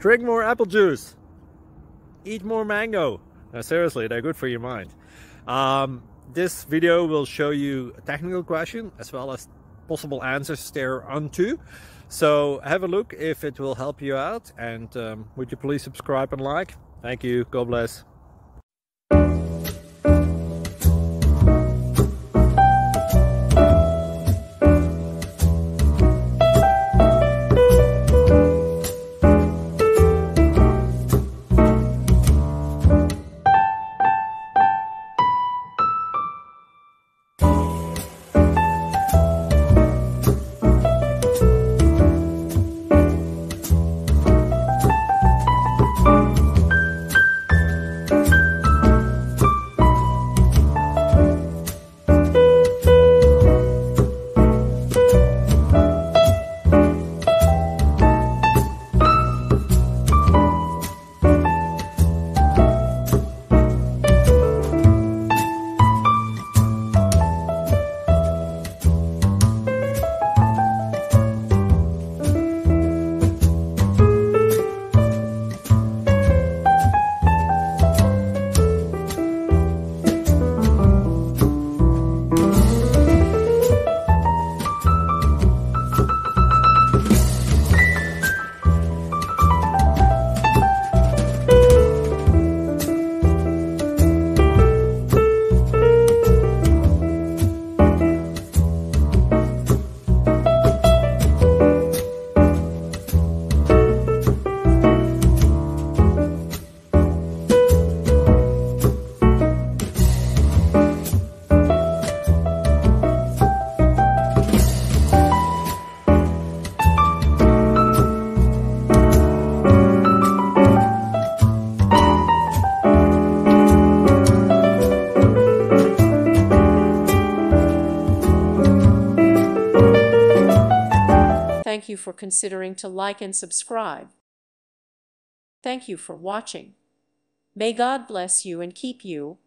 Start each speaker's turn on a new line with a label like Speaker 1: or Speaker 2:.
Speaker 1: Drink more apple juice. Eat more mango. No, seriously, they're good for your mind. This video will show you a technical question as well as possible answers thereunto. So have a look if it will help you out, and would you please subscribe and like? Thank you. God bless.
Speaker 2: Thank you for considering to like and subscribe. Thank you for watching. May God bless you and keep you.